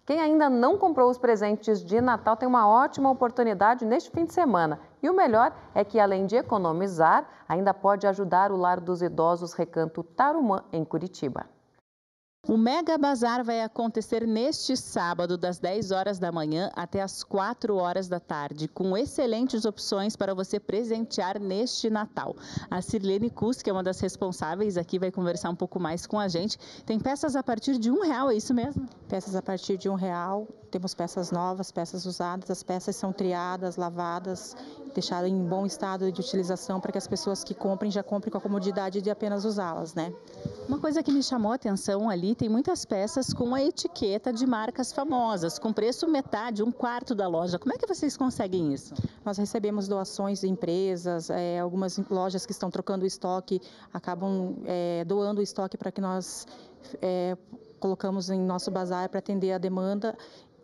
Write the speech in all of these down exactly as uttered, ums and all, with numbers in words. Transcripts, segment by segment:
Quem ainda não comprou os presentes de Natal tem uma ótima oportunidade neste fim de semana. E o melhor é que, além de economizar, ainda pode ajudar o Lar dos Idosos Recanto Tarumã, em Curitiba. O Mega Bazar vai acontecer neste sábado, das dez horas da manhã até as quatro horas da tarde, com excelentes opções para você presentear neste Natal. A Sirlene Cus, que é uma das responsáveis aqui, vai conversar um pouco mais com a gente. Tem peças a partir de um real, é isso mesmo? Peças a partir de um real, temos peças novas, peças usadas, as peças são triadas, lavadas, deixadas em bom estado de utilização para que as pessoas que comprem já comprem com a comodidade de apenas usá-las, né? Uma coisa que me chamou a atenção ali, tem muitas peças com a etiqueta de marcas famosas, com preço metade, um quarto da loja. Como é que vocês conseguem isso? Nós recebemos doações de empresas, é, algumas lojas que estão trocando o estoque, acabam é, doando o estoque para que nós é, colocamos em nosso bazar para atender a demanda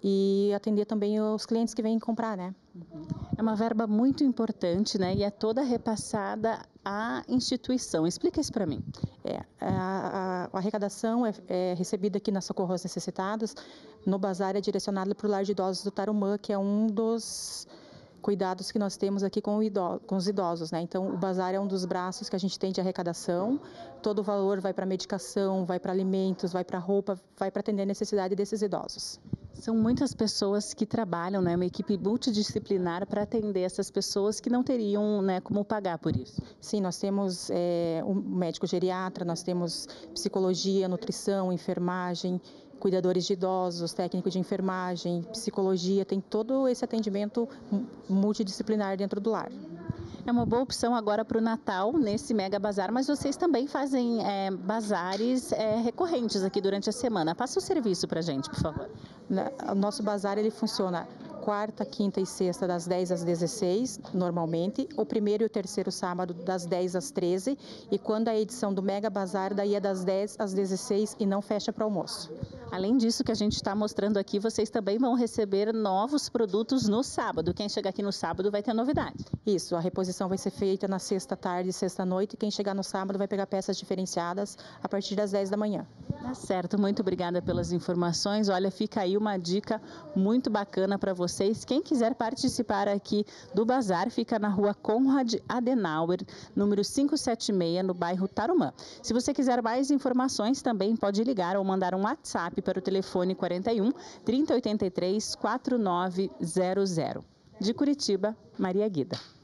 e atender também os clientes que vêm comprar, né? É uma verba muito importante, né? E é toda repassada à instituição. Explica isso para mim. É, a, a, a arrecadação é, é recebida aqui na Socorro aos Necessitados. No bazar é direcionada para o Lar de Idosos do Tarumã, que é um dos cuidados que nós temos aqui com, o idoso, com os idosos, né? Então, o bazar é um dos braços que a gente tem de arrecadação. Todo o valor vai para medicação, vai para alimentos, vai para roupa, vai para atender a necessidade desses idosos. São muitas pessoas que trabalham, né, uma equipe multidisciplinar para atender essas pessoas que não teriam, né, como pagar por isso. Sim, nós temos é, um médico geriatra, nós temos psicologia, nutrição, enfermagem, cuidadores de idosos, técnico de enfermagem, psicologia, tem todo esse atendimento multidisciplinar dentro do lar. É uma boa opção agora para o Natal, nesse Mega Bazar, mas vocês também fazem é, bazares é, recorrentes aqui durante a semana. Passa o serviço para a gente, por favor. O nosso bazar ele funciona quarta, quinta e sexta, das dez às dezesseis, normalmente. O primeiro e o terceiro sábado, das dez às treze. E quando a edição do Mega Bazar, daí é das dez às dezesseis e não fecha para almoço. Além disso que a gente está mostrando aqui, vocês também vão receber novos produtos no sábado. Quem chegar aqui no sábado vai ter novidade. Isso, a reposição vai ser feita na sexta tarde e sexta noite. E quem chegar no sábado vai pegar peças diferenciadas a partir das dez da manhã. Tá certo, muito obrigada pelas informações. Olha, fica aí uma dica muito bacana para vocês. Quem quiser participar aqui do bazar, fica na rua Conrad Adenauer, número quinhentos e setenta e seis, no bairro Tarumã. Se você quiser mais informações, também pode ligar ou mandar um WhatsApp para o telefone quarenta e um, trinta e oitenta e três, quarenta e nove zero zero. De Curitiba, Maria Guida.